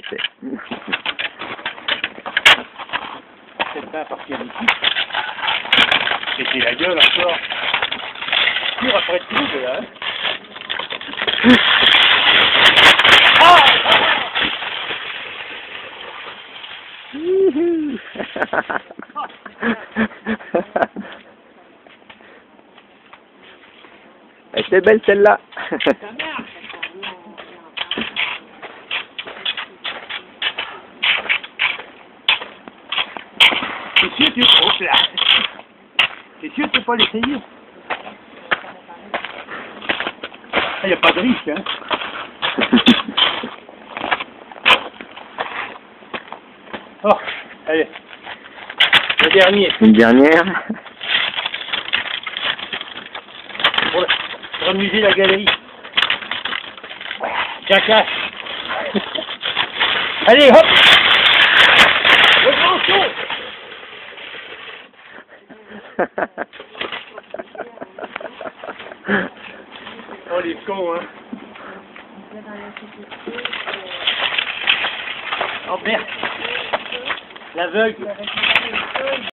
fait. C'est pas partir d'ici. C'était la gueule encore. Pire après tout, là. Elle était belle celle-là. C'est sûr que tu es trop là. C'est sûr que tu peux pas l'essayer. Il n'y a pas de risque, hein. Oh, allez. Le dernier. Une dernière. Pour amuser la galerie. Tiens, cache. Allez, hop. Le grand saut. Oh, les cons, hein. Oh, merde. L'aveugle.